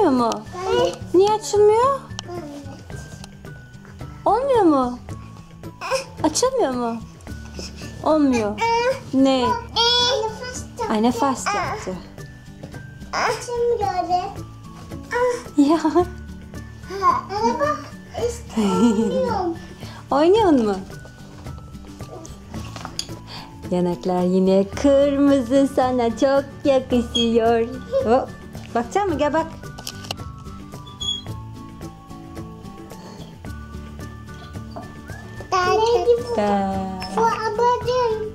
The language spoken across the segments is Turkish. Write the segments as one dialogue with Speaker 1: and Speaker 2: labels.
Speaker 1: Açılmıyor mu? Niye açılmıyor? Olmuyor mu? Açılmıyor mu? Olmuyor. Ne? Anne fast yaptı.
Speaker 2: Açılmıyor.
Speaker 1: Ya.
Speaker 2: Araba istemiyorum.
Speaker 1: Oynuyor mu? Yanaklar yine kırmızı, sana çok yakışıyor. Hop. Bakacak mı? Gel bak.
Speaker 2: Bu abadım.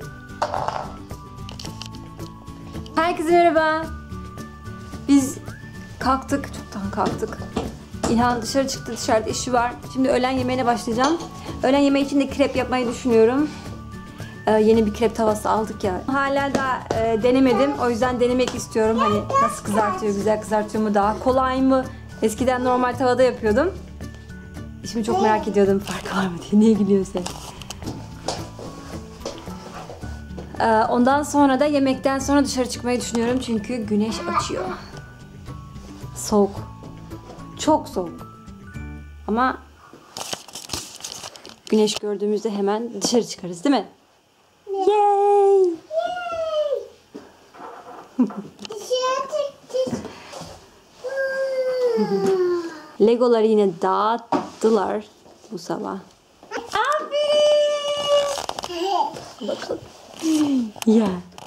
Speaker 1: Herkese merhaba. Biz kalktık. Çoktan kalktık. İlhan dışarı çıktı. Dışarıda işi var. Şimdi öğlen yemeğine başlayacağım. Öğlen yemeği için de krep yapmayı düşünüyorum. Yeni bir krep tavası aldık ya. Hala da denemedim. O yüzden denemek istiyorum. Hani nasıl kızartıyor, güzel kızartıyor mu, daha kolay mı? Eskiden normal tavada yapıyordum. Şimdi çok merak ediyordum farkı var mı diye. Niye gülüyorsun? Ondan sonra da yemekten sonra dışarı çıkmayı düşünüyorum. Çünkü güneş açıyor. Soğuk. Çok soğuk. Ama güneş gördüğümüzde hemen dışarı çıkarız, değil mi? Yay! Legoları yine dağıttılar bu sabah. Aferin! Bakalım. Ya.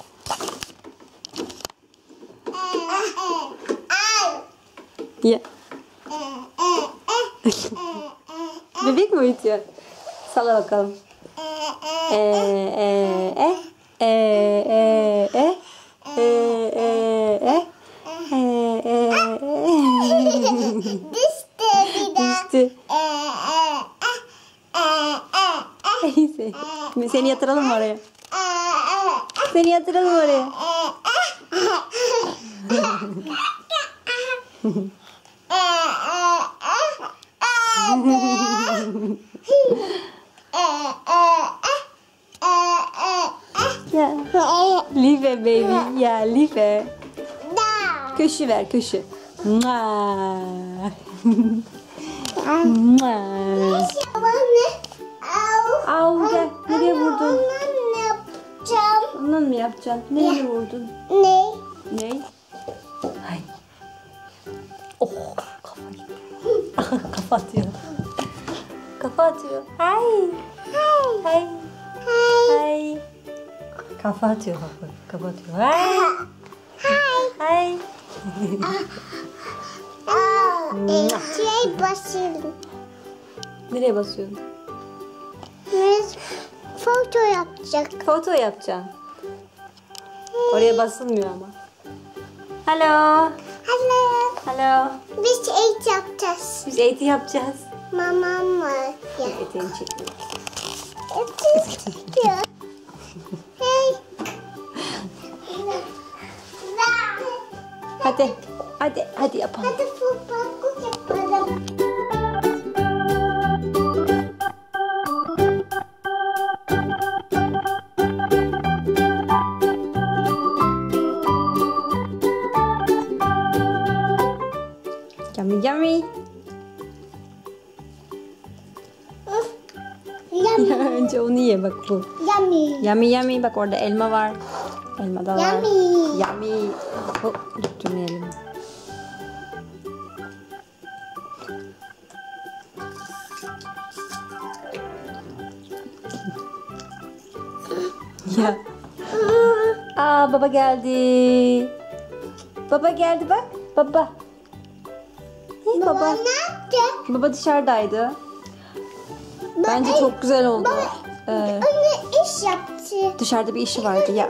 Speaker 1: Ya. Bebek mi uyutuyor? Salla bakalım. Düştü. Seni yatıralım mı oraya? Seni yatıralım oraya. Life baby. Ya Life. Köşü ver köşü. Au gel. Nereye vurdun? Ondan mı yapacaksın? Neyle vurdun? Ne? Hay. Oh, kafa gitti. Kafa atıyor. Kafa atıyor. Hay. Hay. Hay. Kafa atıyor bak. Kafa atıyor. Hay. Hay.
Speaker 2: Basıyorum.
Speaker 1: Nereye basıyorsun?
Speaker 2: Foto yapacak.
Speaker 1: Foto yapacaksın. Oraya basılmıyor ama. Hello. Hello.
Speaker 2: Biz eğitim yapacağız.
Speaker 1: Biz eğitim yapacağız.
Speaker 2: Mamam var.
Speaker 1: Eteğini çekmiyor.
Speaker 2: Hey.
Speaker 1: Hadi yapalım.
Speaker 2: Hadi futbol yapalım.
Speaker 1: Yummy. Ya önce onu ye bak bu. Yummy. Bak orada elma var. Elma da var. Yummy. Dökmeyelim. Ya. Baba geldi. Baba geldi bak. Baba.
Speaker 2: Baba ne yaptı?
Speaker 1: Baba dışarıdaydı. Bence çok güzel oldu.
Speaker 2: Anne iş yaptı.
Speaker 1: Dışarıda bir işi vardı ya.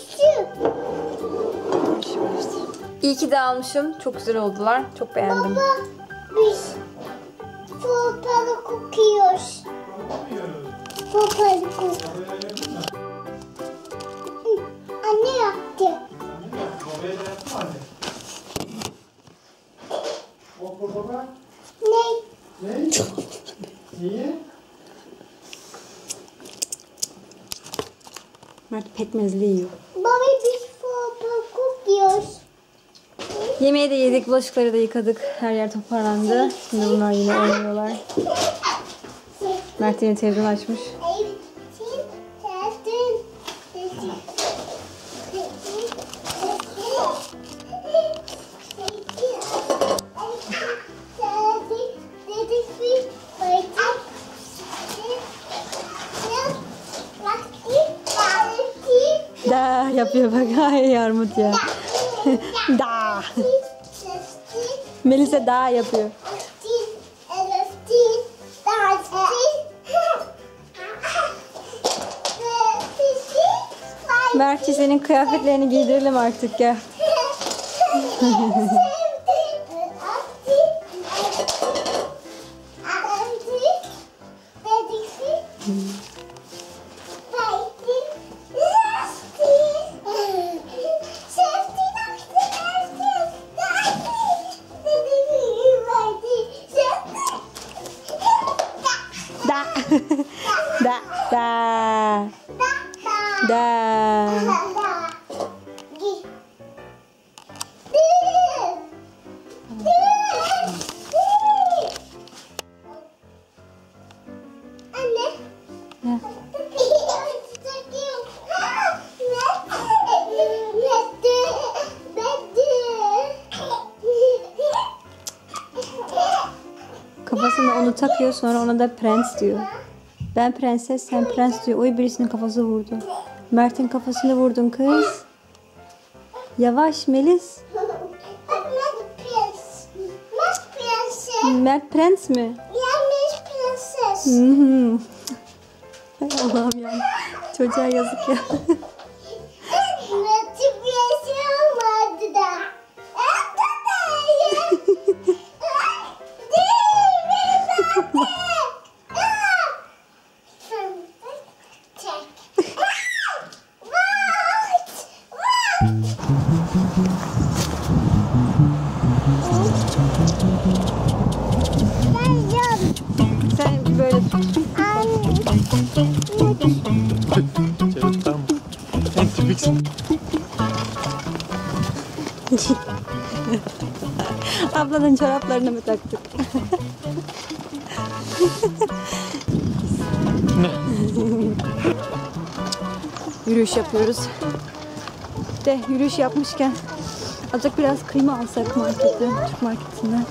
Speaker 1: İyi ki de almışım. Çok güzel oldular. Çok beğendim.
Speaker 2: Baba biz futbolu kokuyoruz. Futbolu kokuyoruz. Anne yaptı. Ne?
Speaker 3: Niye?
Speaker 1: Mert pekmezli yiyor.
Speaker 2: Baba biz futbolu kokuyoruz.
Speaker 1: Yemeği de yedik, bulaşıkları da yıkadık. Her yer toparlandı. Şimdi bunlar yine oynuyorlar. Mert yine televizyon açmış. Da yapıyor bak. Ay armut ya. Da. Melisa da yapıyor. Mertçi senin kıyafetlerini giydirelim artık ya. Da. Da. Da. Da. Ya. Kafasına onu takıyor, sonra ona da prens diyor. Ben prenses, sen prens diyor. Oy birisinin kafası vurdu. Mert'in kafasını vurdun kız. Yavaş Melis. Mert prens mi? Hı hı. Ay Allah'ım ya. Çocuğa yazık ya. Sen böyle
Speaker 3: Çocuktan mı? En tipiksin.
Speaker 1: ablanın çoraplarını mı taktık? Yürüyüş yapıyoruz. De yürüyüş yapmışken azıcık biraz kıyma alsak marketten, Türk marketinden.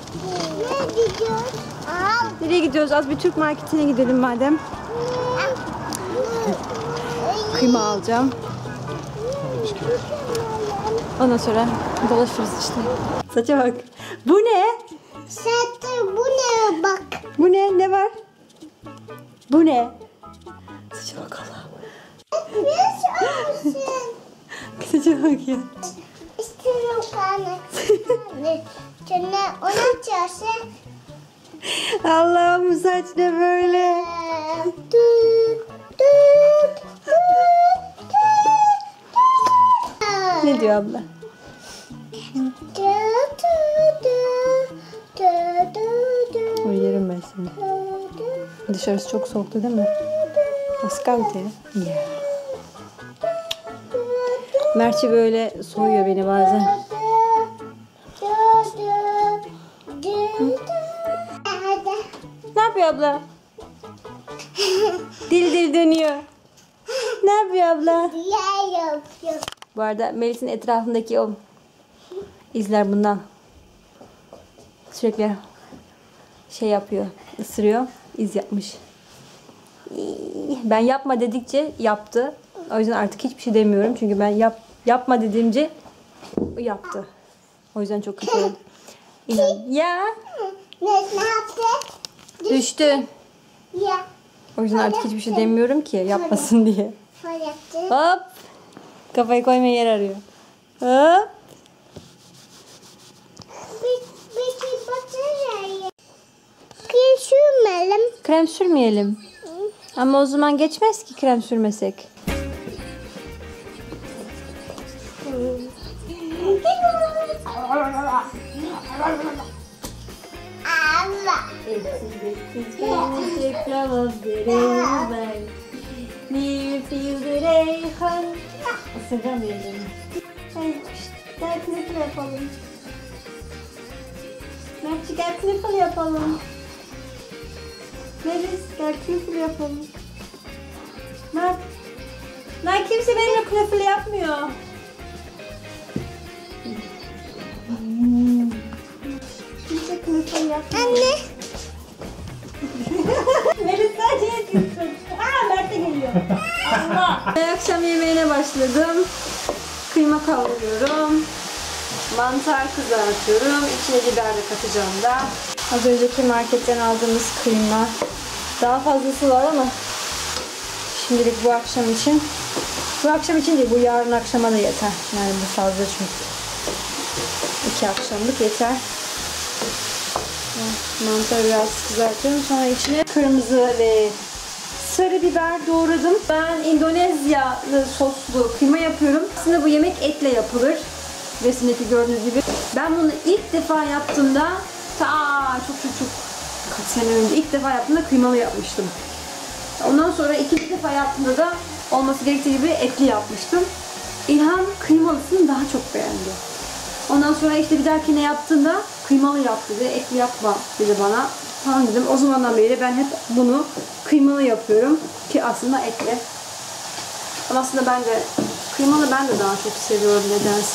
Speaker 1: Nereye gidiyoruz? Az bir Türk marketine gidelim madem. Kıyma alacağım. Ondan sonra dolaşırız işte. Saça bak. Bu ne?
Speaker 2: Bu ne bak?
Speaker 1: Bu ne? Ne var? Bu ne? Saça bak Allah'ım. Saça bak ya.
Speaker 2: İstiyorum kanat. Şimdi ona çarşı.
Speaker 1: Allah'ım bu saç ne böyle? Ne diyor abla? Uyuyorum ben seni. Dışarısı çok soğuktu değil mi? Ascalte. Ya. Mertçi böyle soğuyor beni bazen. Ne yapıyor abla? Dil dönüyor. Ne yapıyor abla? Bu arada Melis'in etrafındaki o izler bundan. Sürekli şey yapıyor, ısırıyor, iz yapmış. Ben yapma dedikçe yaptı. O yüzden artık hiçbir şey demiyorum. Çünkü ben yapma dediğimce o yaptı. O yüzden çok kötü oldu. İnan. Ya.
Speaker 2: Ne yaptı?
Speaker 1: Düştü.
Speaker 2: Ya.
Speaker 1: O yüzden artık hiçbir şey demiyorum ki yapmasın diye.
Speaker 2: Yaptı.
Speaker 1: Hop. Kafayı koymaya yer arıyor. Hop.
Speaker 2: Peki bataryayı. Krem sürmeyelim.
Speaker 1: Krem sürmeyelim. Ama o zaman geçmez ki krem sürmesek.
Speaker 2: Allah.
Speaker 1: Isırgamıyorum. Dertini yapalım. Mertçi gel knefe yapalım. Melis gel knefe yapalım. Mert. Lan kimse benimle knefe yapmıyor. Kimse knefe yapmıyor.
Speaker 2: Anne.
Speaker 1: Melis sadece yapıyorsun. Aa Mert de geliyor. Allah. Akşam yemeğine başladım. Kıyma kavuruyorum. Mantar kızartıyorum. İçine biber de katacağım da. Az önceki marketten aldığımız kıyma. Daha fazlası var ama şimdilik bu akşam için. Bu akşam için değil, bu yarın akşama da yeter. Yani bu fazla çünkü. 2 akşamlık yeter. Mantarı biraz kızartıyorum. Sonra içine kırmızı ve sarı biber doğradım. Ben Endonezyalı soslu kıyma yapıyorum. Aslında bu yemek etle yapılır. Resimdeki gördüğünüz gibi. Ben bunu ilk defa yaptığımda çok kaç sene önce ilk defa yaptığımda kıymalı yapmıştım. Ondan sonra ikinci defa yaptığımda da olması gerektiği gibi etli yapmıştım. İlhan kıymalısını daha çok beğendi. Ondan sonra işte bir dahakine yaptığında kıymalı yap dedi, etli yapma dedi bana. Tamam dedim. O zamandan beri ben hep bunu kıymalı yapıyorum ki aslında etli. Ama aslında ben de kıymalı ben de daha çok seviyorum nedense.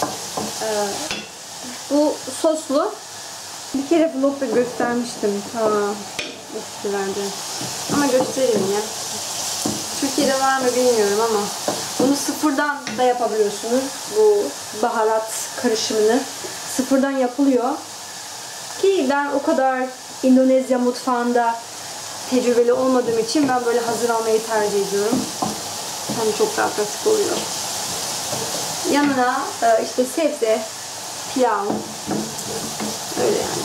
Speaker 1: Bu soslu. Bir kere vlogda göstermiştim. Eskilerde. Ama göstereyim ya. Türkiye'de var mı bilmiyorum ama bunu sıfırdan da yapabiliyorsunuz. Bu baharat karışımını sıfırdan yapılıyor. Ki ben o kadar Endonezya mutfağında tecrübeli olmadığım için ben böyle hazır almayı tercih ediyorum. Hani çok daha pratik oluyor. Yanına işte sebze, pilav, öyle yani.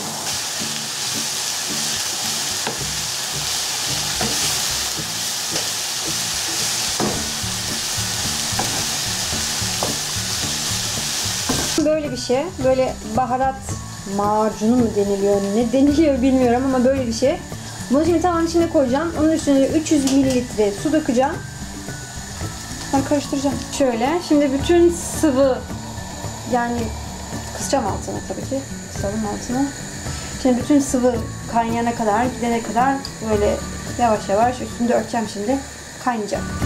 Speaker 1: Böyle bir şey, böyle baharat macunu mu deniliyor, ne deniliyor bilmiyorum ama böyle bir şey. Bunu şimdi tavanın içine koyacağım. Onun üstüne 300 mililitre su dökeceğim. Ben karıştıracağım. Şöyle, şimdi bütün sıvı, yani kısacağım altına tabii ki, kısalım altına. Şimdi bütün sıvı kaynayana kadar, gidene kadar böyle yavaş yavaş üstünde örteceğim şimdi. Kaynayacak.